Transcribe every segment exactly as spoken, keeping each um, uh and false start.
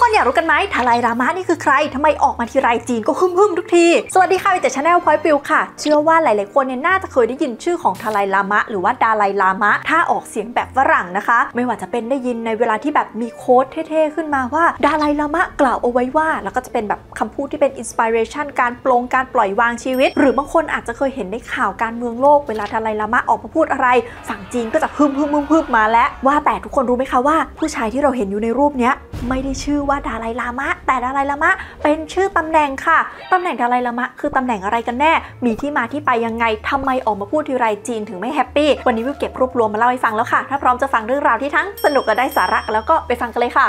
คนอยากรู้กันไหมทาไลลามะนี่คือใครทำไมออกมาทีไรจีนก็ฮึ่มฮึ่มทุกทีสวัสดีค่ะวิเตชาแนลพอยต์ปิวค่ะเชื่อว่าหลายๆคนเนี่ยน่าจะเคยได้ยินชื่อของทาไลลามะหรือว่าดาไลลามะถ้าออกเสียงแบบฝรั่งนะคะไม่ว่าจะเป็นได้ยินในเวลาที่แบบมีโค้ดเท่ๆขึ้นมาว่าดาไลลามะกล่าวเอาไว้ว่าแล้วก็จะเป็นแบบคำพูดที่เป็นอินสปิเรชันการปลงการปล่อยวางชีวิตหรือบางคนอาจจะเคยเห็นในข่าวการเมืองโลกเวลาทาไลลามะออกมาพูดอะไรฝั่งจีนก็จะฮึ่มฮึ่มฮึ่มฮึ่มมาแล้วว่าแต่ทุกคนรู้ไหมคะว่าผู้ชายที่เราเห็นอยู่ในรูปนี้ไม่ได้ชื่อว่าดาไลลามะแต่ดาไลลามะเป็นชื่อตำแหน่งค่ะตำแหน่งดาไลลามะคือตำแหน่งอะไรกันแน่มีที่มาที่ไปยังไงทำไมออกมาพูดทีไรจีนถึงไม่แฮปปี้วันนี้วิวเก็บรวบรวมมาเล่าให้ฟังแล้วค่ะถ้าพร้อมจะฟังเรื่องราวที่ทั้งสนุกและได้สาระแล้วก็ไปฟังกันเลยค่ะ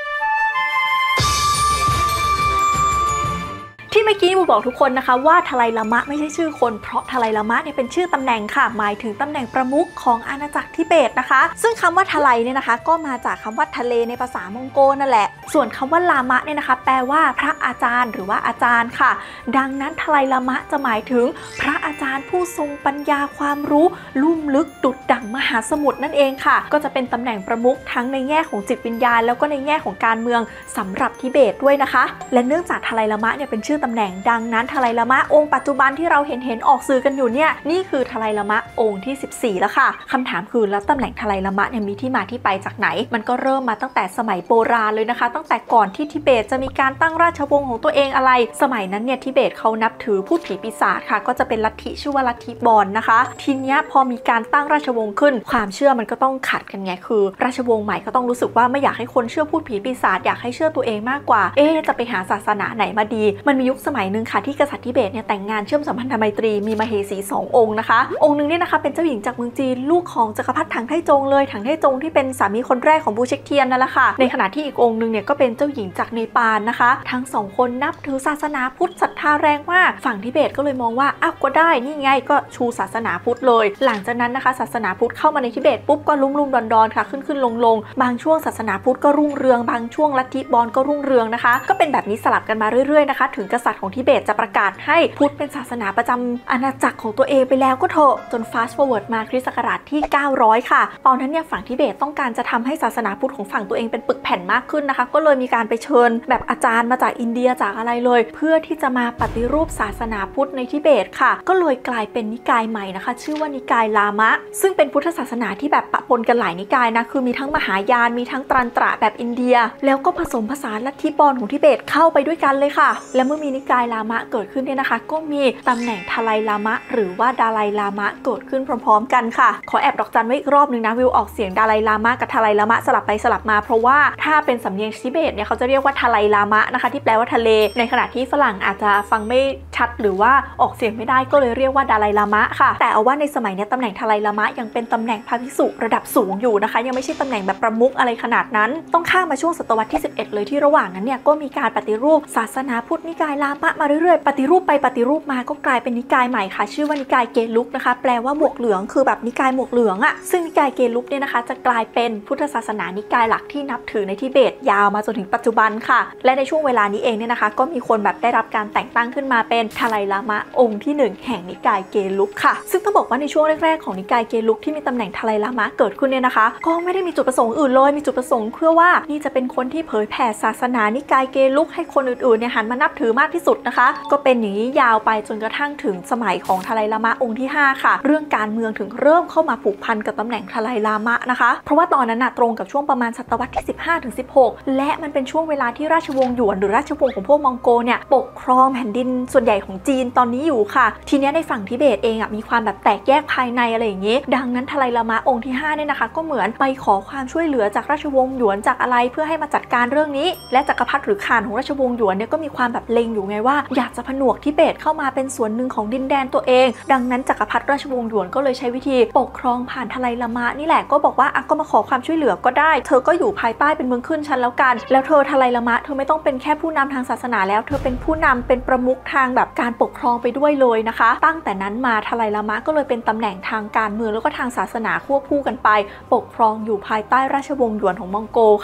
ที่เมื่อกี้วิวบอกทุกคนนะคะว่าทาไลลามะไม่ใช่ชื่อคนเพราะทาไลลามะเนี่ยเป็นชื่อตำแหน่งค่ะหมายถึงตำแหน่งประมุขของอาณาจักรทิเบตนะคะซึ่งคำว่าทาไลเนี่ยนะคะก็มาจากคำว่าทะเลในภาษามองโกนั่นแหละส่วนคำว่าลามะเนี่ยนะคะแปลว่าพระอาจารย์หรือว่าอาจารย์ค่ะดังนั้นทาไลลามะจะหมายถึงพระอาจารย์ผู้ทรงปัญญาความรู้ลุ่มลึกดุจดั่งมหาสมุทรนั่นเองค่ะก็จะเป็นตำแหน่งประมุขทั้งในแง่ของจิตวิญญาณแล้วก็ในแง่ของการเมืองสำหรับทิเบตด้วยนะคะและเนื่องจากทาไลลามะเนี่ยเป็นชื่อตำแหน่งดังนั้นทาไลลามะองค์ปัจจุบันที่เราเห็นเห็นออกสื่อกันอยู่เนี่ยนี่คือทาไลลามะองค์ที่สิบสี่แล้วค่ะคำถามคือแล้วตำแหน่งทาไลลามะเนี่ยมีที่มาที่ไปจากไหนมันก็เริ่มมาตั้งแต่สมัยโบราณเลยนะคะตั้งแต่ก่อนที่ทิเบตจะมีการตั้งราชวงศ์ของตัวเองอะไรสมัยนั้นเนี่ยทิเบตเขานับถือพูดผีปีศาจค่ะก็จะเป็นลัทธิชื่อว่าลัทธิบอนนะคะทีเนี้ยพอมีการตั้งราชวงศ์ขึ้นความเชื่อมันก็ต้องขัดกันไงคือราชวงศ์ใหม่ก็ต้องรู้สึกว่าไม่อยากให้คนเชื่อพูดผีปีศาจอยากให้เชื่อตัวเองมากกว่าเอ๊ะจะไปหาศาสนาไหนมาดีมันมียุคสมัยนึงค่ะที่กษัตริย์ทิเบตเนี่ยแต่งงานเชื่อมสัมพันธไมตรีมีมเหสีสององค์นะคะองค์นึงเนี่ยนะคะเป็นเจ้าหญิงจากเมืองจีนลูกของจักรพรรดิถังไทจงเลยถังไทจงที่เป็นสามีคนแรกของบูเช็กเทียนนั่นแหละค่ะในขณะที่อีกองค์นึงเนี่ยก็เป็นเจ้าหญิงจากเนปาลนะคะทั้งสองคนนับถือศาสนาพุทธศรัทธาแรงมากฝั่งทิเบตก็เลยมองว่าอ้าวก็ได้นี่ไงก็ชูศาสนาพุทธเลยหลังจากนั้นนะคะศาสนาพุทธเข้ามาในทิเบตปุ๊บก็ลุ่มลุ่มดอนดอนค่ะขึ้นขึ้นลงลงบางช่วงศาสนาพุทธก็รุ่งเรืองบางช่วงลัทธิบอนก็รุ่งเรืองนะคะก็เป็นแบบนี้สลับกันมาเรื่อยๆนะคะถึงกษัตริย์ของทิเบตจะประกาศให้พุทธเป็นศาสนาประจำอาณาจักรของตัวเองไปแล้วก็เถอะจน fast forward มาคริสต์ศักราชที่เก้าร้อยค่ะตอนนั้นเนี่ยฝั่งทิเบตต้องการจะทำให้ศาสนาพุทธของฝั่งตัวเองเป็นปึกแผ่นมากขึ้นนะคะก็เลยมีการไปเชิญแบบอาจารย์มาจากอินเดียจากอะไรเลยเพื่อที่จะมาปฏิรูปศาสนาพุทธในทิเบตค่ะก็เลยกลายเป็นนิกายใหม่นะคะชื่อว่านิกายลามะซึ่งเป็นพุทธศาสนาที่แบบปะปนกันหลายนิกายนะคือมีทั้งมหายานมีทั้งตรันตระแบบอินเดียแล้วก็ผสมผสานลัทธิบอนของทิเบตเข้าไปด้วยกันเลยค่ะและเมื่อมีนิกายลามะเกิดขึ้นเนี่ยนะคะก็มีตำแหน่งทาไลลามะหรือว่าดาไลลามะเกิดขึ้นพร้อมๆกันค่ะขอแอบดอกจันไว้อีกรอบนึงนะวิวออกเสียงดาไลลามะกับทาไลลามะสลับไปสลับมาเพราะว่าถ้าเป็นสำเนียงทิเบตเนี่ยเขาจะเรียกว่าทาไลลามะนะคะที่แปลว่าทะเลในขณะที่ฝรั่งอาจจะฟังไม่ชัดหรือว่าออกเสียงไม่ได้ก็เลยเรียกว่าดาไลลามะค่ะแต่เอาว่าในสมัยนี้ตำแหน่งทาไลลามะยังเป็นตำแหน่งพระภิกษุระดับสูงอยู่นะคะยังไม่ใช่ตำแหน่งแบบประมุขอะไรขนาดนั้นต้องข้ามมาช่วงศตวรรษที่สิบเอ็ดเลยที่ระหว่างนั้นเนี่ยก็มีการปฏิรูปศาสนาพุทธนิกายลามะมาเรื่อยๆปฏิรูปไปปฏิรูปมาก็กลายเป็นนิกายใหม่ค่ะชื่อว่านิกายเกลุกนะคะแปลว่าหมวกเหลืองคือแบบนิกายหมวกเหลืองอะซึ่งนิกายเกลุกเนี่ยนะคะจะกลายเป็นพุทธศาสนานิกายหลักที่นับถือในทิเบตยาวมาจนถึงปัจจุบันค่ะและในช่วงเวลานี้เองเนี่ยนะคะก็มีคนแบบได้รับการแต่งตั้งขึ้นมาเป็นทาไลลามะองค์ที่หนึ่งแห่งนิกายเกลุกค่ะซึ่งต้องบอกว่าในช่วงแรกๆของนิกายเกลุกที่มีตำแหน่งทาไลลามะเกิดขึ้นเนี่ยนะคะก็ไม่ได้มีจุดประสงค์อื่นเลยมีจุดประสงค์เพื่อว่านี่จะเป็นคนที่เผยแผ่ศาสนานิกายเกลุกให้คนอื่นๆเนี่ยหันมานับถือมากที่สุดนะคะก็เป็นอย่างนี้ยาวไปจนกระทั่งถึงสมัยของทาไลลามะองค์ที่ห้าค่ะเรื่องการเมืองถึงเริ่มเข้ามาผูกพันกับตำแหน่งทาไลลามะนะคะเพราะว่าตอนนั้นน่ะตรงกับช่วงประมาณศตวรรษที่สิบห้าถึงสิบหกและมันเป็นช่วงเวลาที่ราชวงศ์หยวนหรือราชวงศ์ของพวกมองโกเนี่ยปกครองแผ่นดินส่วนใหญ่ของจีนตอนนี้อยู่ค่ะทีนี้ในฝั่งทิเบตเองอ่ะมีความแบบแตกแยกภายในอะไรอย่างนี้ดังนั้นทาไลลามะองค์ที่ห้าเนี่ยนะคะก็เหมือนไปขอความช่วยเหลือจากราชวงศ์หยวนจากอะไรเพื่อให้มาจัดการเรื่องนี้และจักรพรรดิหรือข่านของราชวงศ์หยวนเนี่ยก็มีความแบบเล็งอยู่ไงว่าอยากจะผนวกทิเบตเข้ามาเป็นส่วนหนึ่งของดินแดนตัวเองดังนั้นจักรพรรดิราชวงศ์หยวนก็เลยใช้วิธีปกครองผ่านทาไลลามะนี่แหละก็บอกว่าอ่ะก็มาขอความช่วยเหลือก็ได้เธอก็อยู่ภายใต้เป็นเมืองขึ้นชั้นแล้วกันแล้วเธอทาไลลามะเธอไม่ต้องเป็นแค่ผู้นำทางศาสนาแล้วเธอเป็นผู้นำเป็นประมุขทางแบบการปกครองไปด้วยเลยนะคะตั้งแต่นั้นมาทาไลลามะก็เลยเป็นตำแหน่งทางการเมืองแล้วก็ทางศาสนาควบคู่กันไปปกครองอยู่ภายใต้ราชวงศ์หยวนของมองโกค่ะ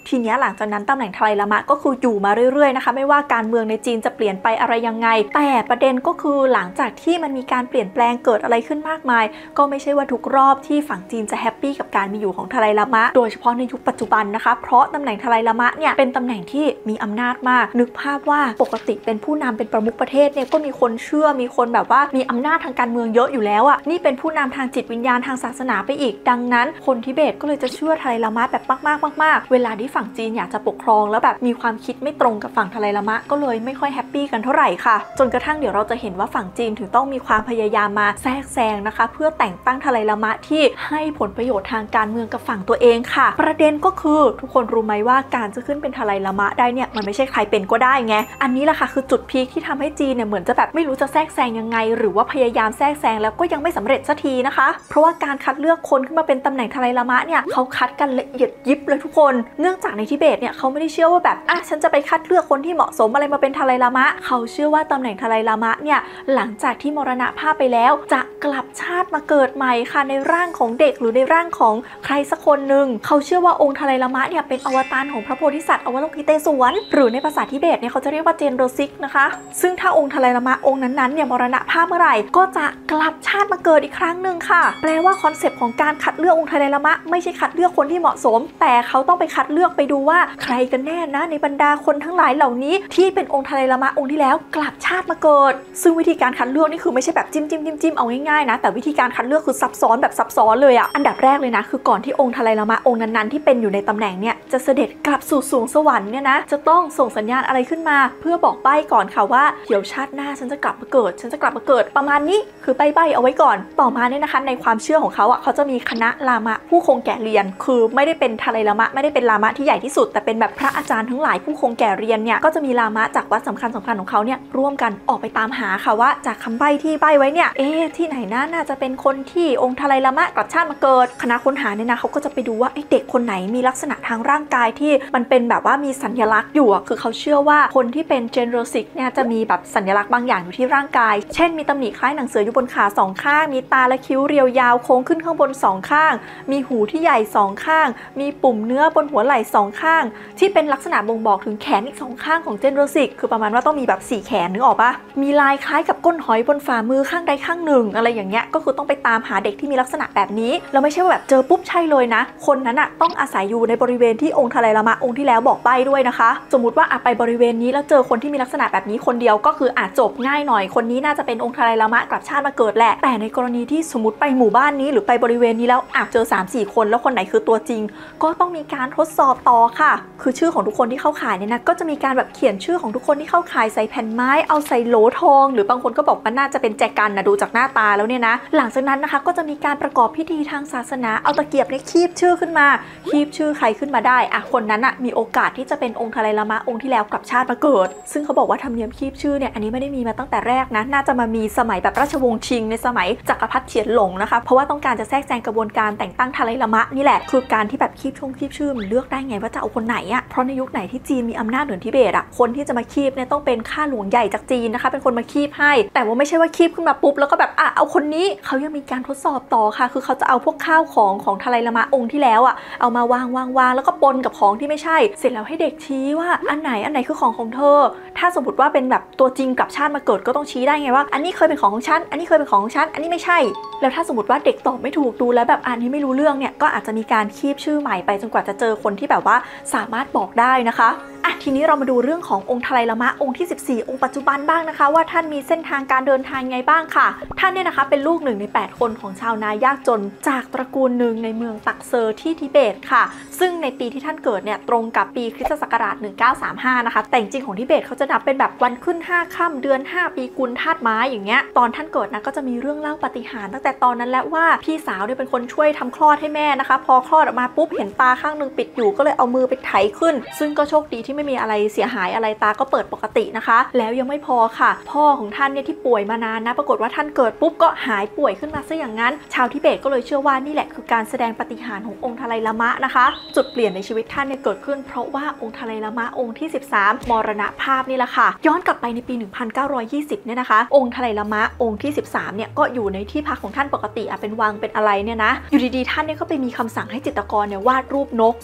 ทีนี้หลังจากนั้นตำแหน่งทาไลลามะก็คืออยู่มาเรื่อยๆนะคะไม่ว่าการเมืองในจีนจะเปลี่ยนไปอะไรยังไงแต่ประเด็นก็คือหลังจากที่มันมีการเปลี่ยนแปลงเกิดอะไรขึ้นมากมายก็ไม่ใช่ว่าทุกรอบที่ฝั่งจีนจะแฮปปี้กับการมีอยู่ของทาไลลามะโดยเฉพาะในยุคปัจจุบันนะคะเพราะตำแหน่งทาไลลามะเนี่ยเป็นตำแหน่งที่มีอำนาจมากนึกภาพว่าปกติเป็นผู้นำเป็นประมุขประเทศเนี่ยก็มีคนเชื่อมีคนแบบว่ามีอำนาจทางการเมืองเยอะอยู่แล้วอ่ะนี่เป็นผู้นำทางจิตวิญญาณทางศาสนาไปอีกดังนั้นคนทิเบตก็เลยจะเชื่อทาไลลามะแบบมากๆมากๆเวลาที่ฝั่งจีนอยากจะปกครองแล้วแบบมีความคิดไม่ตรงกับฝั่งทาไลลามะก็เลยไม่ค่อยแฮปปี้กันเท่าไหร่ค่ะจนกระทั่งเดี๋ยวเราจะเห็นว่าฝั่งจีนถึงต้องมีความพยายามมาแทรกแซงนะคะเพื่อแต่งตั้งทาไลลามะที่ให้ผลประโยชน์ทางการเมืองกับฝั่งตัวเองค่ะประเด็นก็คือทุกคนรู้ไหมว่าการจะขึ้นเป็นทาไลลามะได้เนี่ยมันไม่ใช่ใครเป็นก็ได้ไงอันนี้แหละค่ะคือจุดพีคที่ทำให้จีนเนี่ยเหมือนจะแบบไม่รู้จะแทรกแซงยังไงหรือว่าพยายามแทรกแซงแล้วก็ยังไม่สำเร็จสักทีนะคะเพราะว่าการคัดเลือกคนขึ้นมาเป็นตำแหน่งทาไลลามะเนี่ยเขาคัดกันละเอียดยิบเลยทุกคนเนื่องจากในทิเบตเนี่ยเขาไม่ได้เชื่อว่าแบบอ่ะฉันจะไปคัดเลือกคนที่เหมาะสมอะไรมาเป็นทาไลลามะเขาเชื่อว่าตำแหน่งทาไลลามะเนี่ยหลังจากที่มรณภาพไปแล้วจะกลับชาติมาเกิดใหม่ค่ะในร่างของเด็กหรือในร่างของใครสักคนหนึ่งเขาเชื่อว่าองค์ทาไลลามะเนี่ยเป็นอวตารของพระโพธิสัตว์อวโลกิเตศวรหรือในภาษาทิเบตเนี่ยเขาจะเรียกว่าเจนโรซิกนะคะซึ่งถ้าองค์ทาไลลามะองค์นั้นๆเนี่ยมรณภาพเมื่อไหร่ก็จะกลับชาติมาเกิดอีกครั้งหนึ่งค่ะแปลว่าคอนเซปต์ของการคัดเลือกองค์ทาไลลามะไม่ใช่คัดเลือกคนที่เหมาะสมแต่เขาต้องไปคัดเลือกไปดูว่าใครกันแน่นะในบรรดาคนทั้งหลายเหล่านี้ที่เป็นองค์ทาไลลามะองค์ที่แล้วกลับชาติมาเกิดซึ่งวิธีการคัดเลือกนี่คือไม่ใช่แบบจิ้มจิ้มจิ้มจิ้มเอาง่ายๆนะแต่วิธีการคัดเลือกคือซับซ้อนแบบซับซ้อนเลยอ่ะอันดับแรกเลยนะคือก่อนที่องค์ทาไลลามะองค์นั้นๆที่เป็นอยู่ในตำแหน่งเนี่ยจะเสด็จกลับสู่สวงสวรรค์เนี่ยนะจะต้องส่งสัญญาณอะไรขึ้นมาเพื่อบอกใบ้ก่อนค่ะว่าเดี๋ยวชาติหน้าฉันจะกลับมาเกิดฉันจะกลับมาเกิดประมาณนี้คือใบ้ใบ้เอาไว้ก่อนต่อมาเนี่ยนะคะในความเชื่อของเขาอ่ะเขาจะมีคณะลามะผู้คงแก่เรียนคือไม่ได้เป็นทาไลลามะไม่ได้เป็นลามะที่ใหญ่ที่สุดแต่เป็นแบบพระอาจารย์ทั้งหลายผู้คงแก่เรียนเนี่ยก็จะมีลามะจากวัดสำคัญสำคัญของเขาเนี่ยร่วมกันออกไปตามหาค่ะว่าจากคำใบ้ที่ใบ้ไว้เนี่ยเอ๊ะที่ไหนนะน่าจะเป็นคนที่องค์ทาไลลามะกลับชาติมาเกิดคณะค้นหาเนี่ยนะเขาก็จะไปดูว่าไอ้เด็กคนไหนมีลักษณะทางร่างกายที่มันเป็นแบบว่ามีสัญลักษณ์อยู่คือเขาเชื่อว่าคนที่เป็นเจนโรซิกเนี่ยจะมีแบบสัญลักษณ์บางอย่างอยู่ที่ร่างกายเช่นมีตำหนิคล้ายหนังเสืออยู่บนขาสองข้างมีตาและคิ้วเรียวยาวโค้งขึ้นข้างบนสองข้างมีหูที่ใหญ่สองข้างมีปุ่มเนื้อบนหัวไหล่สองข้างที่เป็นลักษณะบ่งบอกถึงแขนอีกสองข้างของเจนโรซิกคือประมาณว่าต้องมีแบบสี่แขนนึกออกปะมีลายคล้ายกับก้นหอยบนฝ่ามือข้างใดข้างหนึ่งอะไรอย่างเงี้ยก็คือต้องไปตามหาเด็กที่มีลักษณะแบบนี้แล้วไม่ใช่ว่าแบบเจอปุ๊บใช่เลยนะคนนั้นอะต้องอาศัยอยู่ในบริเวณที่องค์ทาไลลามะองค์ที่แล้วบอกใบ้ด้วยนะคะสมมุติว่าไปบริเวณนี้แล้วเจอคนที่มีลักษณะแบบนี้คนเดียวก็คืออาจจบง่ายหน่อยคนนี้น่าจะเป็นองค์ทาไลลามะกลับชาติมาเกิดแหละแต่ในกรณีที่สมมติไปหมู่บ้านนี้หรือไปบริเวณนี้แล้วอาจเจอ สามสี่ คนแล้วคนไหนคือตัวจริงก็ต้องมีการทดสอบต่อค่ะคือชื่อของทุกคนที่เข้าข่ายเนี่ยนะก็จะมีการแบบเขียนชื่อของทุกคนที่เข้าข่ายใส่แผ่นไม้เอาใส่โหลทองหรือบางคนก็บอกว่าน่าจะเป็นแจกันนะดูจากหน้าตาแล้วเนี่ยนะหลังจากนั้นนะคะก็จะมีการประกอบพิธีทางศาสนาเอาตะเกียบเนี่ยคีบชื่อขึ้นมาคีบชื่อใครขึ้นมาได้อะคนนั้นอะมีโอกาสที่จะเป็นองค์ทาไลลามะองค์ที่แล้วกลับชาติมาเกิดซึ่งเขาบอกว่าธรรมเนียมคีบชื่อเนี่ยอันนี้ไม่ได้มีมาตั้งแต่แรกนะน่าจะมามีสมัยแบบราชวงศ์ชิงในสมัยจักรพรรดิเฉียนหลงนะคะเพราะว่าต้องการจะแทรกแซงกระบวนการแต่งตั้งทาไลลามะนี่แหละคือการที่แบบคีบช่องคีบชื่อมันเลือกได้ไงว่าจะเอาคนไหนอะเพราะในยุคไหนที่จีนมีอำนาจเหนือทิเบตอะคนที่จะมาคีบเนี่ยต้องเป็นข้าหลวงใหญ่จากจีนนะคะเป็นคนมาคีบให้แต่ว่าไม่ใช่ว่าคีบขึ้นมาปุ๊บแล้วก็แบบอ่ะเอาคนนี้เขายังมีการทดสอบต่อค่ะคือเขาจะเอาพวกข้าวของของทาไลลามะองค์ที่แล้วอะเอามาวางวางวางแล้วก็ปนกับของที่ไม่ใช่เสร็จแล้วให้เด็กชี้ว่าอันไหนอันไหนคือของของเธอถ้าสมมติว่าเป็นแบบตัวจริงกลับชาติมาเกิดก็ต้องชี้ได้ไงว่าอันนี้เคยเป็นของของฉันอันนี้เคยเป็นของของฉันอันนี้ไม่ใช่แล้วถ้าสมมติว่าเด็กตอบไม่ถูกดูแล้วแบบอันนี้ไม่รู้เรื่องเนี่ยก็อาจจะมีการคีบชื่อใหม่ไปจนกว่าจะเจอคนที่แบบว่าสามารถบอกได้นะคะอ่ะทีนี้เรามาดูเรื่องขององค์ทาไลลามะองค์ที่สิบสี่องค์ปัจจุบันบ้างนะคะว่าท่านมีเส้นทางการเดินทางไงบ้างค่ะท่านเนี่ยนะคะเป็นลูกหนึ่งในแปดคนของชาวนายากจนจากตระกูลหนึ่งในเมืองตักเซอร์ที่ทิเบตค่ะซึ่งในปีที่ท่านเกิดเนี่ยตรงกับปีคริสตศักราชหนึ่งเก้าสามห้านะคะแต่จริงของทิเบตเขาจะนับเป็นแบบวันขึ้นห้าค่ำเดือนห้าปีกุลธาตุไม้อย่างเงี้ยตอนท่านเกิดนะก็จะมีเรื่องเล่าปาฏิหาริย์ตั้งแต่ตอนนั้นแล้วว่าพี่สาวเนี่ยเป็นคนช่วยทำคลอดให้แม่นะคะพอคลอดออกมาปุ๊บเห็นตาข้างนึงปิดอยู่ก็เลยเอามือไปไถขึ้นซึ่งก็โชคดีที่ไม่มีอะไรเสียหายอะไรตาก็เปิดปกตินะคะแล้วยังไม่พอค่ะพ่อของท่านเนี่ยที่ป่วยมานานนะปรากฏว่าท่านเกิดปุ๊บก็หายป่วยขึ้นมาซะอย่างนั้นชาวทิเบตก็เลยเชื่อว่านี่แหละคือการแสดงปาฏิหาริย์ขององค์ทาไลลามะนะคะจุดเปลี่ยนในชีวิตท่านเนี่ยเกิดขึ้นเพราะว่าองค์ทาไลลามะองค์ที่สิบสามมรณภาพนี่แหละค่ะย้อนกลับไปในปีหนึ่งพันเก้าร้อยยี่สิบเนี่ยนะคะองค์ทาไลลามะองค์ที่สิบสามเนี่ยก็อยู่ในที่พักของท่านปกติอ่ะเป็นวังเป็นอะไรเนี่ยนะอยู่ดีๆท่านเนี่ยก็ไปมีคำสั่งให้จิตรกรเนี่ยวาดรูปนกสีน้ำเงิ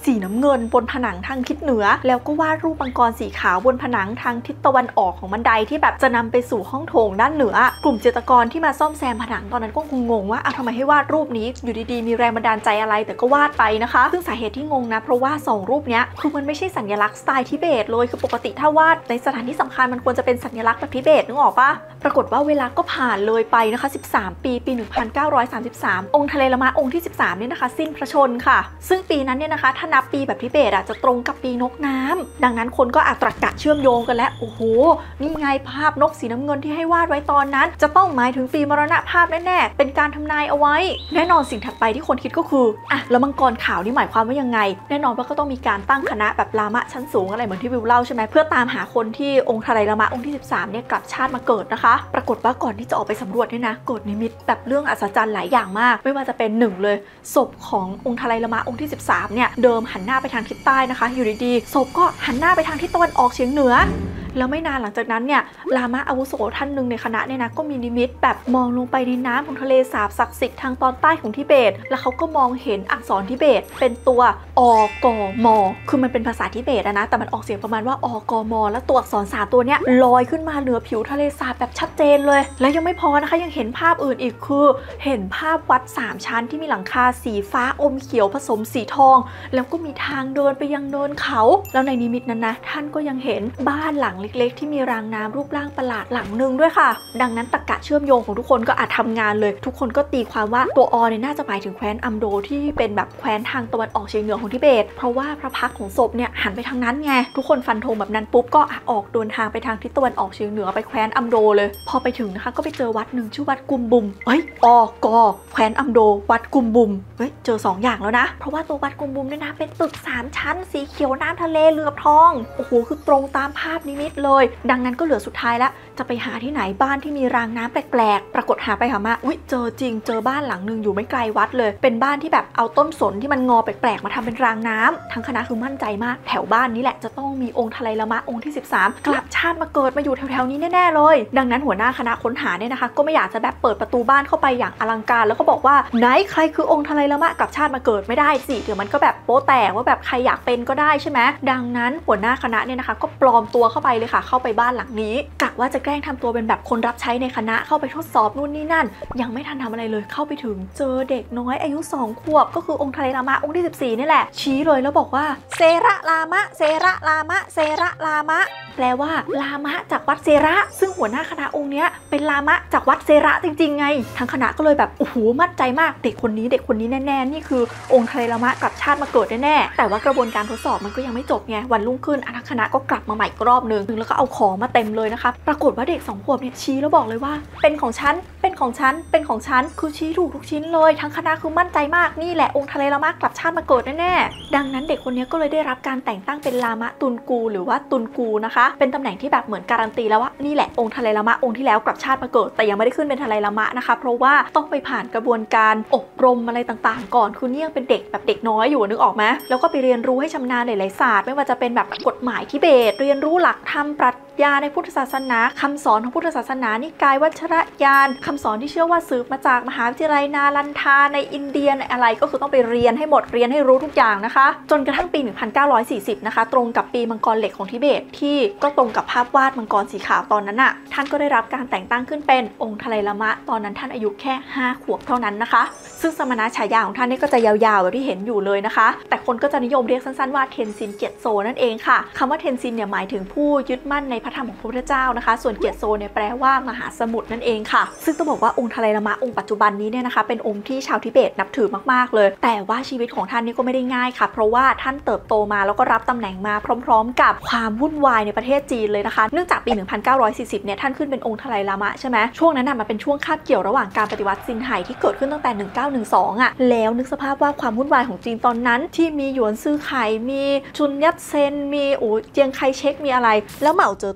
งินบนผนังทางทิศเหนือแล้วก็วาดรูปมังกรสีขาวบนผนังทางทิศตะวันออกของบันไดที่แบบจะนำไปสู่ห้องโถงด้านเหนือกลุ่มจิตรกรที่มาซ่อมแซมผนังตอนนั้นก็งงๆว่าเอาทำไมให้วาดรูปนี้อยู่ดีๆมีแรงบันดาลใจอะไรแต่ก็วาดไปนะคะซึ่งสาเหตุที่งงนะเพราะว่าสองรูปนี้คือมันไม่ใช่สัญลักษณ์สไตล์ทิเบตเลยคือปกติถ้าวาดในสถานที่สำคัญมันควรจะเป็นสัญลักษณ์แบบทิเบตนึกออกปะปรากฏว่าเวลาก็ผ่านเลยไปนะคะสิบสามปีปีหนึ่งพันเก้าร้อยสามสิบสามองค์ทะเลละมะองค์ที่สิบสามเนี่ยนะคะสิ้นพระชนค่ะซึ่งปีนั้นเนี่ยนะคะถ้านับปีแบบทิเบตอ่ะจะตรงกับปีนกน้ำดังนั้นคนก็อาตรกะเชื่อมโยงกันแล้วโอ้โหนี่ไงภาพนกสีน้ำเงินที่ให้วาดไว้ตอนนั้นจะต้องหมายถึงปีมรณภาพแน่ๆเป็นการทำนายเอาไว้แน่นอนสิ่งถัดไปที่คนคิดก็คืออ่ะแล้วมังกรขาวนี่หมายความว่ายังไงแน่นอนว่าก็ต้องมีการตั้งคณะแบบลามะชั้นสูงอะไรเหมือนที่วิวเล่าใช่ไหมเพื่อตามหาคนที่องค์ทะเลละมะองค์ที่สิบสามเนี่ยกลับชาติมาเกิดนะคะปรากฏว่าก่อนที่จะออกไปสำรวจเนี่ยนะเกิดนิมิตแบบเรื่องอัศจรรย์หลายอย่างมากไม่ว่าจะเป็นหนึ่งเลยศพขององค์ทะเลละมะองค์ที่สิบสามเนี่ยเดิมหันหน้าไปทางทิศใต้นะคะอยู่ดีๆศพก็หันหน้าไปทางทิศตะวันออกเฉียงเหนือแล้วไม่นานหลังจากนั้นเนี่ยลามะอาวุโสท่านหนึ่งในคณะเนี่ยนะก็มีนิมิตแบบมองลงไปในน้ำของทะเลสาบศักดิ์สิทธิ์ทางตอนใต้ของทิเบตแล้วเขาก็มองเห็นอักษรทิเบตเป็นตัวอกมคือมันเป็นภาษาทิเบตนะแต่มันออกเสียงประมาณว่าอกมแล้วตัวอักษรสามตัวเนี้ยลอยขึ้นมาเหนือผิวทะเลสาบแบบชัดเจนเลยแล้วยังไม่พอนะคะยังเห็นภาพอื่นอีกคือเห็นภาพวัดสามชั้นที่มีหลังคาสีฟ้าอมเขียวผสมสีทองแล้วก็มีทางเดินไปยังเนินเขาแล้วในนิมิตนั้นนะท่านก็ยังเห็นบ้านหลังเล็กๆที่มีรางน้ำรูปร่างประหลาดหลังหนึ่งด้วยค่ะดังนั้นตรรกะเชื่อมโยงของทุกคนก็อาจทำงานเลยทุกคนก็ตีความว่าตัวอเนี่ยน่าจะหมายถึงแคว้นอัมโดที่เป็นแบบแคว้นทางตะวันออกเฉียงเหนือของทิเบตเพราะว่าพระพักตร์ของศพเนี่ยหันไปทางนั้นไงทุกคนฟันธงแบบนั้นปุ๊บก็ออกเดินทางไปทางทิศตะวันออกเฉียงเหนือไปแคว้นอัมโดเลยพอไปถึงนะคะก็ไปเจอวัดหนึ่งชื่อวัดกุมบุมเฮ้ยอกแคว้นอัมโดวัดกุมบุมเฮ้ยเจอสองอย่างแล้วนะเพราะว่าตัววัดกุมบุมเนี่ยนะเป็นตึกสามชั้นสีเขียวน้ำทะเลเหลือบทองโอ้โหคือตรงตามภาพนิมิตเลยดังนั้นก็เหลือสุดท้ายแล้วจะไปหาที่ไหนบ้านที่มีรางน้ำแปลกๆปรากฏหาไปหามาอุ๊ยเจอจริงเจอบ้านหลังนึงอยู่ไม่ไกลวัดเลยเป็นบ้านที่แบบเอาต้นสนที่มันงอแปลกๆมาทำเป็นรางน้ำทั้งคณะคือมั่นใจมากแถวบ้านนี้แหละจะต้องมีองค์ทะเลละมะองค์ที่สิบสามกลับชาติมาเกิดมาอยู่แถวๆนี้แน่ๆเลยดังนั้นหัวหน้าคณะค้นหาเนี่ยนะคะก็ไม่อยากจะแบบเปิดประตูบ้านเข้าไปอย่างอลังการแล้วก็บอกว่าไหนใครคือองค์ทะเลละมะกลับชาติมาเกิดไม่ได้สิเดี๋ยวมันก็แบบโป๊แตกว่าแบบใครอยากเป็นก็ได้ใช่ไหมดังนั้นหัวหน้าคณะเนี่ยนะคะก็ปลอมตัวเข้าไปเลยค่ะเข้าไปบ้านหลังนี้กะว่าจะแกล้งทำตัวเป็นแบบคนรับใช้ในคณะเข้าไปทดสอบนู่นนี่นั่นยังไม่ทันทำอะไรเลยเข้าไปถึงเจอเด็กน้อยอายุสองขวบก็คือองค์ทะเลละมะองค์ที่สิบสี่นี่แหละชี้เลยแล้วบอกว่าเซระลามะเซระลามะเซระลามะแปลว่าลามะจากวัดเซระซึ่งหัวหน้าคณะองค์นี้เป็นลามะจากวัดเซระจริงๆไงทั้งคณะก็เลยแบบโอ้โหมั่นใจมากเด็กคนนี้เด็กคนนี้แน่ๆนี่คือองค์ทะเลละมะกลับชาติมาเกิดแน่ๆแต่ว่ากระบวนการทดสอบมันก็ยังไม่จบไงวันรุ่งขึ้นทั้งคณะก็กลับมาใหม่อีกรอบนึงแล้วก็เอาของมาเต็มเลยนะคะปรากฏว่าเด็กสองขวบเนี่ยชี้แล้วบอกเลยว่าเป็นของฉันเป็นของฉันเป็นของฉันคือชี้ถูกทุกชิ้นเลยทั้งคณะคือมั่นใจมากนี่แหละองค์ทะเลละมะกลับชาติมาเกิดแน่ๆดังนั้นเด็กคนนี้ก็เลยได้รับการแต่งตั้งเป็นลามะตุนกูหรือว่าตุนกูนะคะเป็นตำแหน่งที่แบบเหมือนการันตีแล้วว่านี่แหละองค์ทะเลละมะองค์ที่แล้วกลับชาติมาเกิดแต่ยังไม่ได้ขึ้นเป็นทะเลละมะนะคะเพราะว่าต้องไปผ่านกระบวนการอบรมอะไรต่างๆก่อนคือเนี่ยยังเป็นเด็กแบบเด็กน้อยอยู่นึกออกไหมแล้วก็ไปเรียนรู้ให้ชำนาญหลายๆศาสตร์ไม่ว่าจะเป็นแบบกฎหมายทิเบตเรียนรู้หลักธรรมปรัชญาในพุทธศาสนาคำสอนของพุทธศาสนานิกายวัชรยานคำสอนที่เชื่อว่าสืบมาจากมหาวิทยาลัยนาลันทาในอินเดียในอะไรก็คือต้องไปเรียนให้หมดเรียนให้รู้ทุกอย่างนะคะจนกระทั่งปี หนึ่งพันเก้าร้อยสี่สิบ นะคะตรงกับปีมังกรเหล็กของทิเบตที่ก็ตรงกับภาพวาดมังกรสีขาวตอนนั้นน่ะท่านก็ได้รับการแต่งตั้งขึ้นเป็นองค์ทะเลละมะตอนนั้นท่านอายุแค่ห้าขวบเท่านั้นนะคะซึ่งสมณฉายาของท่านนี่ก็จะยาวๆแบบที่เห็นอยู่เลยนะคะแต่คนก็จะนิยมเรียกสั้นๆว่าเทนซินเกียรติโซนั่นเองค่ะคำว่าเทนซินเนี่ยหมายถึงผู้ยึดมั่นในพระธรรมของพระพุทธเจ้านะคะส่วนเกียรติโซเนี่ยแปลว่ามหาสมุทรนั่นเองค่ะซึ่งต้องบอกว่าองค์ทะเลละมะองค์ปัจจุบันนี้เนี่ยนะคะเป็นองค์ที่ชาวทิเบตนับถือมากๆเลยแต่ว่าชีวิตของท่านนี่ก็ไม่ได้ง่ายค่ะเพราะว่าท่านเติบโตมาแล้วก็รับตำแหน่งมาพร้อมๆกับความวุ่นวายในประเทศจีนเลยนะคะเนื่องจากปี หนึ่งพันเก้าร้อยสี่สิบ เนี่ยท่านขึ้นเป็นองค์ทะเลละมะใช่ไหมช่วงนั้นน่ะมันเป็นช่วงคาบเกี่ยวระหว่างการปฏิวัติซินไห่ที่เกิดขึ้นตั้งแต่หนึ่งเก้าหนึ่งสองอ่ะแล้วนึกสภาพว่าความวุ่นวายของจีนตอนนั้นที่มีหยวนซื่อไข่มีจุนยัตเซนมีอู่เจียงไคเชกมีอะไรแล้วเหมาเจ๋อ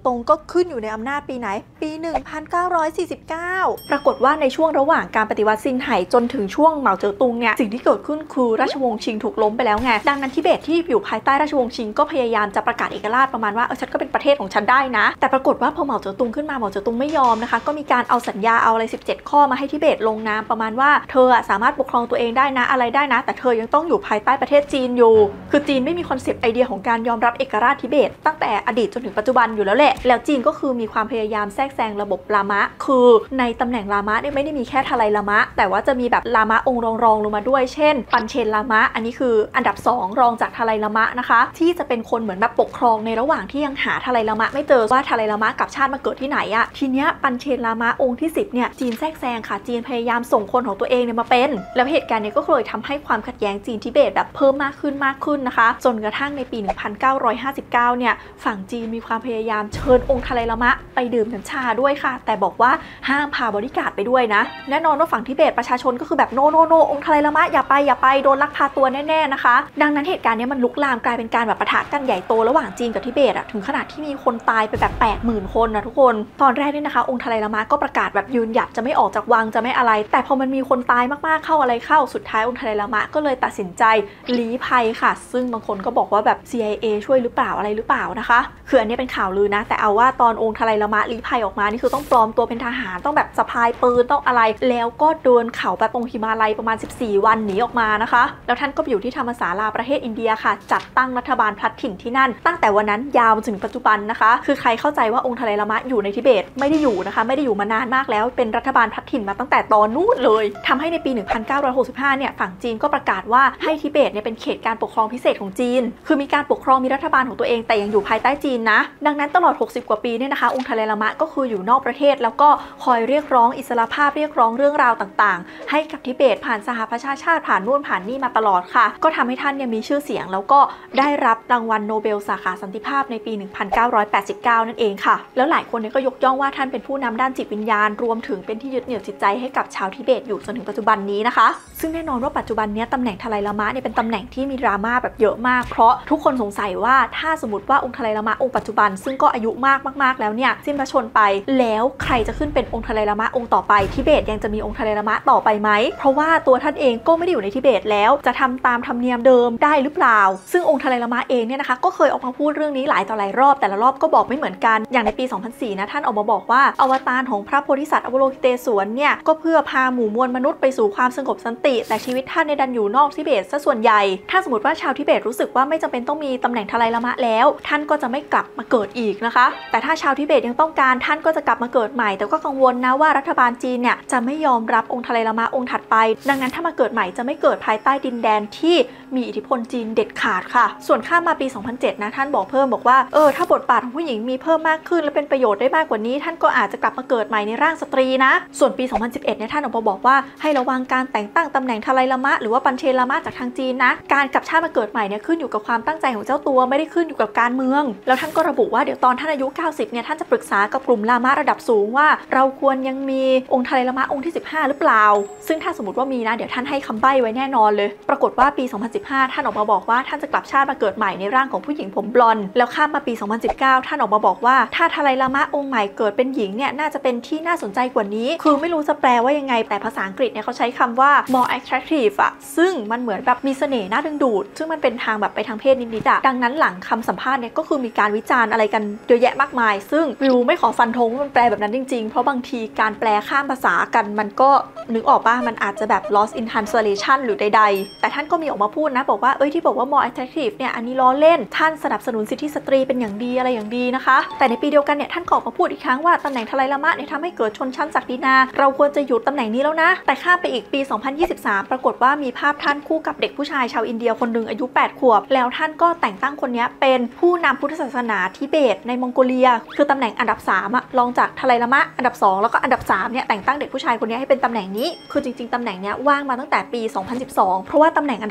ตงก็ขึ้นอยู่ในอำนาจปีไหนปี หนึ่งพันเก้าร้อยสี่สิบเก้า ปรากฏว่าในช่วงระหว่างการปฏิวัติซินไห่จนถึงช่วงเหมาเจ๋อตุงเนี่ยสิ่งที่เกิดขึ้นคือราชวงศ์ชิงถูกล้มไปแล้วไงดังนั้นทิเบตที่อยู่ภายใต้ราชวงศ์ชิงก็พยายามจะประกาศเอกราชประมาณว่าเออฉันก็เป็นประเทศของฉันได้นะแต่ปรากฏว่าพอเหมาเจ๋อตุงขึ้นมาเหมาเจ๋อตุงไม่ยอมนะคะก็มีการเอาสัญญาเอาอะไรสิบเจ็ดข้อมาให้ทิเบตลงนามประมาณว่าเธอสามารถปกครองตัวเองได้นะอะไรได้นะแต่เธอยังต้องอยู่ภายใต้ประเทศจีนอยู่คือจีนไม่มีคอนเซปต์ไอเดียของการยอมรับเอกราชทิเบตตั้งแต่อดีตจนถึงปัจจุบันอยู่แล้วแหละแล้วจีนก็คือมีความพยายามแทรกแซงระบบลามะคือในตำแหน่งลามะเนี่ยไม่ได้มีแค่ทไลลามะแต่ว่าจะมีแบบลามะองค์รองๆลงมาด้วยเช่นปันเชนลามะอันนี้คืออันดับสองรองจากทไลลามะนะคะที่จะเป็นคนเหมือนแบบปกครองในระหว่างที่ยังหาทไลลามะไม่เจอว่าทไลลามะกับชาติมาเกิดที่ไหนอะทีเนี้ยปันเชนลามะองค์ที่สิบเนี่ยจีนแทรกแซงค่ะจีนพยายามส่งคนของตัวเองเนี่ยมาเป็นแล้วเหตุการณ์นี้ก็เลยทำให้ความขัดแย้งจีนทิเบตแบบเพิ่มมากขึ้นมากขึ้นนะคะจนกระทั่งในปี หนึ่งพันเก้าร้อยห้าสิบเก้า เนี่ยฝั่งจีนมีความพยายามเชิญองค์ทไลลามะไปดื่มน้ำชาด้วยค่ะแต่บอกว่าห้ามพาบริการดไปด้วยนะแน่นอนว่าฝั่งทิเบตประชาชนก็คือแบบโนโนโนองค์ทไลลามะอย่าไปอย่าไปโดนลักพาตัวแน่ๆนะคะดังนั้นเหตุการณ์นี้มันลุกลามกลายเป็นการแบบปะทะกันใหญ่โตระหว่างจีนกับทิเบตอะถึงขนาดที่มีคนตายไปแบบ แปดหมื่น คนนะทุกคนตอนแรกนี่นะคะองค์ทไลลามะก็ประกาศแบบยืนหยัดจะไม่ออกจากวังจะไม่อะไรแต่พอมันมีคนตายมากๆเข้าอะไรเข้าสุดท้ายองค์ทไลลามะก็เลยตัดสินใจลี้ภัยค่ะซึ่งบางคนก็บอกว่าแบบ ซี ไอ เอ ช่วยหรือเปล่าอะไรหรือเปล่านะคะคืออันนี้เป็นข่าวลือนะแต่เอาว่าตอนองค์ทไลลามะลี้ภัยออกมานี่คือต้องปลอมตัวเป็นทหารต้องแบบสะพายปืนต้องอะไรแล้วก็เดินเขาแบบตรงหิมาลัยประมาณสิบสี่วันหนีออกมานะคะแล้วท่านก็อยู่ที่ธรรมศาลาประเทศอินเดียค่ะจัดตั้งรัฐบาลพลัดถิ่นที่นั่นตั้งแต่วันนั้นยาวถึงปัจจุบันนะคะคือใครเข้าใจว่าองค์ทไลลามะอยู่ในทิเบตไม่ได้อยู่นะคะไม่ได้อยู่มานานมากแล้วเป็นรัฐบาลพลัดถิ่นมาตั้งแต่ตอนนู้นเลยทำให้ในปี หนึ่งพันเก้าร้อยหกสิบห้า เนี่ยฝั่งจีนก็ประกาศว่าให้ทิเบตเนี่ยเป็นเขตการปกครองพิเศษของจีนคือมีการปกครองมีรัฐบาลของตัวเองแต่ยังอยู่ภายใต้จีนนะดังนั้นตลอดหกสิบกว่าปีเนี่ยนะคะองค์ทไลลามะก็คืออยู่นอกประเทศแล้วก็คอยเรียกร้องอิสรภาพเรียกร้องเรื่องราวต่างๆให้กับทิเบตผ่านสหประชาชาติผ่านนู่นผ่านนี่มาตลอดค่ะก็ทำให้ท่านเนี่ยมีชื่อเสียงแล้วก็ได้รับรางวัลโนเบลสาขาสันติภาพในปี หนึ่งพันเก้าร้อยแปดสิบเก้า นั่นเองค่ะแล้วหลายคนเนี่ยก็ยกย่องว่าท่านเป็นผู้นำด้านจิตวิญญาณรวมถึงเป็นที่ยึดเหนี่ยวจิตใจให้กับชาวทิเบตอยู่จนถึงปัจจุบันนี้นะคะซึ่งแน่นอนว่าปัจจุบันนี้ตำแหน่งทไลลามะเนี่ยเป็นตำแหน่งที่มีดราม่าแบบเยอะมากเพราะทุกคนสงสัยว่าถ้าสมมติว่าองค์ทไลลามะองค์ปัจจุบันซึ่งก็อายุมากมากๆแล้วเนี่ยสิ้นพระชนไปแล้วใครจะขึ้นเป็นองค์ทไลลามะองค์ต่อไปทิเบตยังจะมีองค์ทไลลามะต่อไปไหมเพราะว่าตัวท่านเองก็ไม่ได้อยู่ในทิเบตแล้วจะทำตามธรรมเนียมเดิมได้หรือเปล่าซึ่งองค์ทไลลามะเองเนี่ยนะคะก็เคยออกมาพูดเรื่องนี้หลายต่อหลายรอบแต่ละรอบก็บอกไม่เหมือนกันอย่างในปี สองพันสี่ นะท่านออกมาบอกว่าอวตารของพระโพธิสัตว์อวโลกิเตศวรเนี่ยก็เพื่อพาหมู่มวลมนุษย์ไปสู่ความสงบสันติแต่ชีวิตท่านในดันอยู่นอกทิเบตซะส่วนใหญ่ถ้าสมมติว่าชาวทิเบตรู้สึกว่าไม่จำเป็นต้องมีตำแหน่งทไลลามะแล้วท่านก็จะไม่กลับมาเกิดอีกนะคะแต่ถ้าชาวทิเบตยังต้องการท่านก็จะกลับมาเกิดใหม่แต่ก็กังวลนะว่ารัฐบาลจีนเนี่ยจะไม่ยอมรับองค์ทไลลามะองค์ถัดไปดังนั้นถ้ามาเกิดใหม่จะไม่เกิดภายใต้ดินแดนที่มีอิทธิพลจีนเด็ดขาดค่ะส่วนข้ามมาปี สองพันเจ็ด นะท่านบอกเพิ่มบอกว่าเออถ้าบทบาทของผู้หญิงมีเพิ่มมากขึ้นและเป็นประโยชน์ได้มากกว่านี้ท่านก็อาจจะกลับมาเกิดใหม่ในร่างสตรีนะส่วนปี สองพันสิบเอ็ด เนี่ยท่านออกมาบอกว่าให้ระวังการแต่งตั้งตำแหน่งทไลลามะหรือว่าปันเชนลามะจากทางจีนนะการกลับชาติมาเกิดใหม่เนี่ยขึ้นอยู่กับความตั้งใจของเจ้าตัวไม่ได้ขึ้นอยู่กับการเมืองแล้วท่านก็ระบุว่าเดี๋ยวตอนท่านอายุเก้าสิบเนี่ยท่านจะปรึกษากับกลุ่มลามะระดับสูงว่าเราควรยังมีองค์ทไลลามะองค์ที่สิบห้าหรือเปล่าซึ่งถ้าสมมติว่ามีนะเดี๋ยวท่านให้คำใบ้ไว้แน่นอนเลยปรากฏว่าปี สองพันสิบห้า ท่านออกมาบอกว่าท่านจะกลับชาติมาเกิดใหม่ในร่างของผู้หญิงผมบลอนด์แล้วข้ามมาปี สองพันสิบเก้า ท่านออกมาบอกว่าถ้าทไลลามะองค์ใหม่เกิดเป็นหญิงเนี่ยน่าจะเป็นที่น่าสนใจกว่านี้คือไม่รู้จะแปลว่ายังไงแต่ภาษาอังกฤษเนี่ยเขาใช้คำว่า more attractive อะซึ่งมันเหมือนแบบมีเสน่ห์น่าดึงดูดซึ่งมันเป็นทางแบบไปทางเพศนิดๆอะดังนั้นหลังคำสัมภาษณ์เนี่ยก็คือมีการวิจารณ์อะไรกันเยอะแยะมากมายซึ่งวิวไม่ขอฟันธงว่ามันแปลแบบนั้นจริงๆเพราะบางทีการแปลข้ามภาษากันมันก็นึกออกป่ะมันอาจจะแบบ lost in translation หรือใดๆแต่ท่านก็มีออกมาพูดนะบอกว่าเอ้ยที่บอกว่า more attractive เนี่ยอันนี้ล้อเล่นท่านสนับสนุนสิทธิสตรีเป็นอย่างดีอะไรอย่างดีนะคะแต่ในปีเดียวกันเนี่ยท่านก็ออกมาพูดอีกครั้งว่าตำแหน่งทไลลามะเนี่ยทำให้เกิดชนชั้นศักดินาเราควรจะหยุดตำแหน่งนี้แล้วนะแต่ข้ามไปอีกปี สองพันยี่สิบสาม ปรากฏว่ามีภาพท่านคู่กับเด็กผู้ชายชาวอินเดียคนหนึ่งอายุแปดขวบแล้วท่านก็แต่งตั้งคนนี้เป็นผู้นำพุทธศาสนาทิเบตในมองโกเลียคือตำแหน่งอันดับสามอะรองจากทไลลามะอันดับสองแล้วก็อันดับสามเนี่ยแต่งตั้งเด็กผู้ชายคนนี้ให้เป็นตำแหน่งนี้คือจริงๆตำแหน่งเนี้ยว่างมาตั้งแต่ปี สองพันสิบสอง เพราะว่าตำแหน่งอันดับสามเนี่ย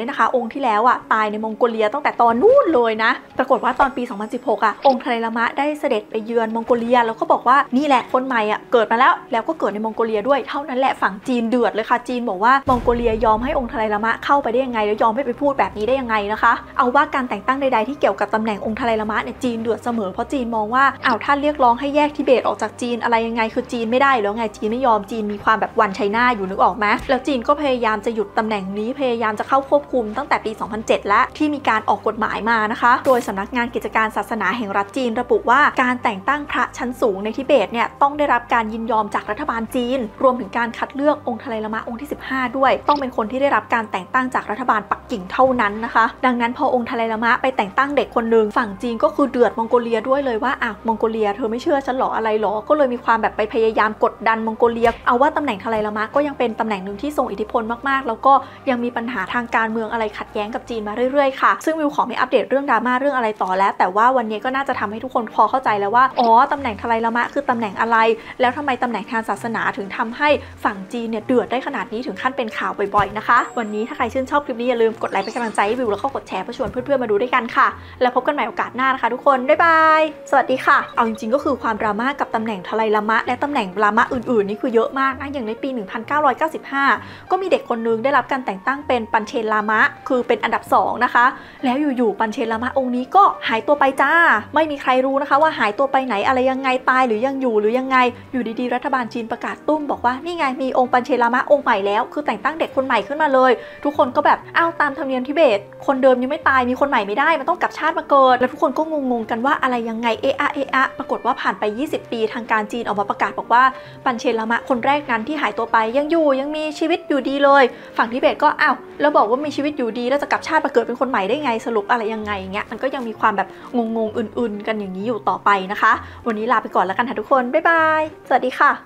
นะคะองค์ที่แล้วอ่ะตายในมองโกเลียตั้งแต่ตอนนู้นเลยนะปรากฏว่าตอนปีสองพันสิบหกอ่ะองค์ทะเลละมะได้เสด็จไปเยือนมองโกเลียแล้วก็บอกว่านี่แหละคนใหม่อ่ะเกิดมาแล้วแล้วก็เกิดในมองโกเลียด้วยเท่านั้นแหละฝั่งจีนเดือดเลยค่ะจีนบอกว่ามองโกเลียยอมให้องค์ทะเลละมะเข้าไปได้ยังไงแล้วยอมให้ไปพูดแบบนี้ได้ยังไงนะคะเอาว่าการแต่งตั้งใดๆที่เกี่ยวกับตำแหน่งองค์ทะเลละมะเนี่ยจีนเดือดเสมอเพราะจีนมองว่าอ้าวท่านเรียกร้องให้แยกทิเบตออกจากจีนอะไรยังไงคือจีนไม่ได้แล้วไงจีนไม่ยอมจีนมีความแบบวันไชน่าอยู่นึกออกไหมแล้วจีนก็พยายามจะหยุดตำแหน่งนี้พยายามจะเข้าควบคุมตั้งแต่ปีสองพันเจ็ดและที่มีการออกกฎหมายมานะคะโดยสำนักงานกิจการศาสนาแห่งรัฐจีนระบุว่าการแต่งตั้งพระชั้นสูงในทิเบตเนี่ยต้องได้รับการยินยอมจากรัฐบาลจีนรวมถึงการคัดเลือกองค์ทะเลละมะองค์ที่สิบห้าด้วยต้องเป็นคนที่ได้รับการแต่งตั้งจากรัฐบาลปักกิ่งเท่านั้นนะคะดังนั้นพอองค์ทะเลละมะไปแต่งตั้งเด็กคนหนึ่งฝั่งจีนก็คือเดือดมองโกเลียด้วยเลยว่าอ่ะมองโกเลียเธอไม่เชื่อฉันหรออะไรหรอก็เลยมีความแบบไปพยายามกดดันมองโกเลียเอาว่าตำแหน่งทะเลละมะก็ยังเป็นตำแหน่งหนึ่งที่ทรงอิทธิพลมากๆแล้วก็ยังมีปัญหาทางการเมืองอะไรขัดแย้งกับจีนมาเรื่อยๆค่ะซึ่งวิวขอไม่อัปเดตเรื่องดราม่าเรื่องอะไรต่อแล้วแต่ว่าวันนี้ก็น่าจะทำให้ทุกคนพอเข้าใจแล้วว่าอ๋อตำแหน่งทะเลละมะคือตำแหน่งอะไรแล้วทำไมตำแหน่งทางศาสนาถึงทำให้ฝั่งจีนเนี่ยเดือดได้ขนาดนี้ถึงขั้นเป็นข่าวบ่อยๆนะคะวันนี้ถ้าใครชื่นชอบคลิปนี้อย่าลืมกดไลค์เป็นกำลังใจให้วิวแล้วก็กดแชร์เพื่อชวนเพื่อนๆมาดูด้วยกันค่ะแล้วพบกันใหม่โอกาสหน้านะคะทุกคนบ๊ายบายสวัสดีค่ะเอาจริงๆก็คือความดราม่ากับตำแหน่งทะเลละมะและตำแหน่งละมะอื่นๆนี่คือเยอะมากนะอย่างในปีหนึ่งพันเก้าร้อยเก้าสิบห้าก็มีเด็กคนนึงได้รับการแต่งตั้งเป็นปัญเชนลามะคือเป็นอันดับสองนะคะแล้วอยู่ๆปัญเชนลามะองค์นี้ก็หายตัวไปจ้าไม่มีใครรู้นะคะว่าหายตัวไปไหนอะไรยังไงตายหรือยังอยู่หรือยังไงอยู่ดีๆรัฐบาลจีนประกาศตุ้มบอกว่านี่ไงมีองค์ปัญเชนลามะองค์ใหม่แล้วคือแต่งตั้งเด็กคนใหม่ขึ้นมาเลยทุกคนก็แบบอ้าวตามธรรมเนียมทิเบตคนเดิมยังไม่ตายมีคนใหม่ไม่ได้มันต้องกลับชาติมาเกิดแล้วทุกคนก็งงๆกันว่าอะไรยังไงเอะอะเอะอะปรากฏว่าผ่านไปยี่สิบปีทางการจีนออกมาประกาศบอกว่าปัญเชนลามะคนแรกนั้นที่หายตัวไปยังอยู่ยังมีชีวิตอยู่ดีเลยฝั่งทิเบตก็อ้าวแล้วบอกว่ามีชีวิตอยู่ดีแล้วจะกลับชาติมาเกิดเป็นคนใหม่ได้ไงสรุปอะไรยังไงเงี้ยมันก็ยังมีความแบบงงๆอื่นๆกันอย่างนี้อยู่ต่อไปนะคะวันนี้ลาไปก่อนแล้วกันค่ะทุกคนบ๊ายบายสวัสดีค่ะ